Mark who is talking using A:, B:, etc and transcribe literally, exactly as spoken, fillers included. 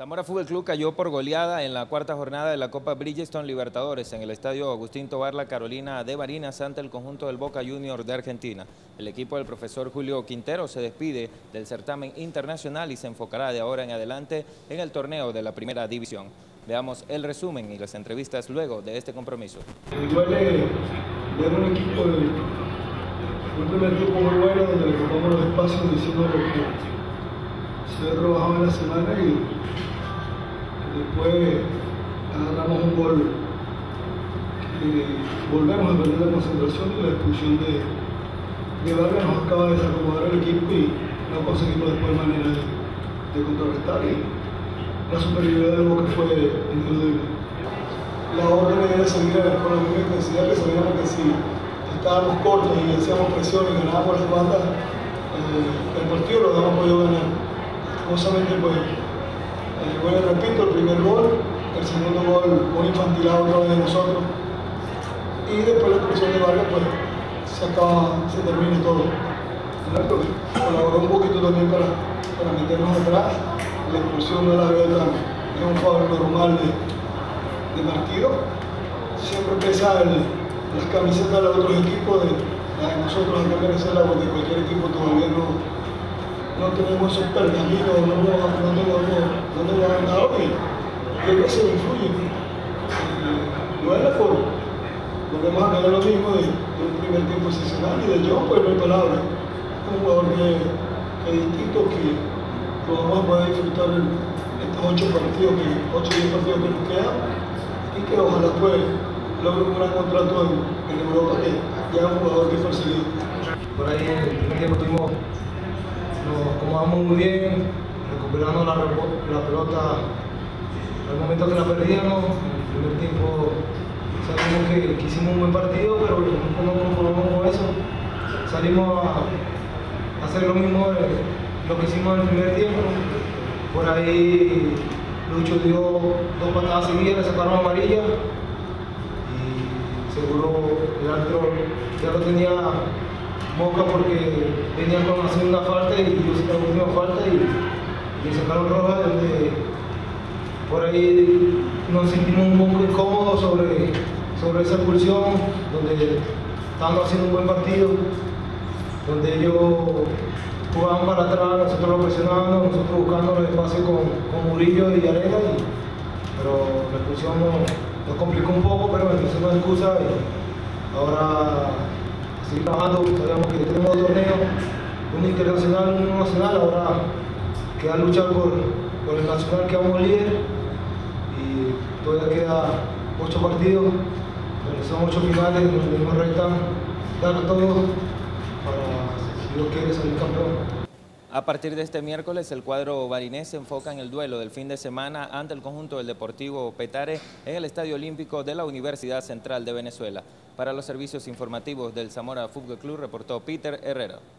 A: Zamora Fútbol Club cayó por goleada en la cuarta jornada de la Copa Bridgestone Libertadores en el estadio Agustín Tobar La Carolina de Barinas ante el conjunto del Boca Juniors de Argentina. El equipo del profesor Julio Quintero se despide del certamen internacional y se enfocará de ahora en adelante en el torneo de la primera división. Veamos el resumen y las entrevistas luego de este compromiso.
B: Me duele ver un equipo de un primer tiempo muy bueno donde le ocupamos los espacios diciendo lo que se había trabajado en la semana y después agarramos un gol y volvemos a perder la concentración y la expulsión de, de Vargas nos acaba de desacomodar el equipo y no conseguimos después manera de, de contrarrestar y la superioridad del Boca fue indudable. La orden era seguir con la misma intensidad que sabíamos que si estábamos cortos y hacíamos presión y ganábamos las bandas, eh, el partido lo habíamos podido ganar. Lastimosamente pues Eh, bueno, repito, el primer gol, el segundo gol muy infantilado otra vez de nosotros y después la expulsión de Vargas pues se acaba, se termina todo. Pero colaboró un poquito también para, para meternos atrás, la expulsión no la veo tan, es un favor normal de, de partido, siempre pesa el, las camisetas de los otros equipos, de, la de nosotros acá en Venezuela, porque cualquier equipo todavía no no tenemos esos pergaminos, no nos no, no, no, no, no han dado y creo que eso influye. No es la forma. Volvemos a caer lo mismo de, de un primer tiempo excepcional y de John, pues no hay palabras. Es un jugador que, que es distinto, que lo vamos a poder disfrutar en estos ocho partidos, que, ocho o diez partidos que nos quedan y que ojalá pues logre un gran contrato en, en Europa, que ya es un jugador que es perseguido.
C: Por ahí en el primer tiempo tuvimos nos acomodamos muy bien, recuperando la, la pelota al momento que la perdíamos. En el primer tiempo sabíamos que, que hicimos un buen partido, pero no nos conformamos con eso. Salimos a, a hacer lo mismo de lo que hicimos en el primer tiempo. Por ahí Lucho dio dos patadas seguidas, le sacaron amarilla y seguro el árbitro ya lo tenía Boca porque venían con hacer una falta y yo hice la última falta y, y sacaron roja, donde por ahí nos sentimos un poco incómodos sobre, sobre esa expulsión, donde estábamos haciendo un buen partido, donde ellos jugaban para atrás, nosotros lo presionábamos, nosotros buscando los espacios con, con Murillo y Arena, y, pero la expulsión nos, nos complicó un poco, pero eso no es excusa y ahora seguir trabajando. Sabíamos que tenemos dos torneos, uno internacional y uno nacional, ahora queda luchar por, por el nacional que vamos líder y todavía queda ocho partidos, pero son ocho finales donde nos restan dar todo para, si Dios quiere, salir campeón.
A: A partir de este miércoles, el cuadro barinés se enfoca en el duelo del fin de semana ante el conjunto del Deportivo Petare en el Estadio Olímpico de la Universidad Central de Venezuela. Para los servicios informativos del Zamora Fútbol Club, reportó Peter Herrera.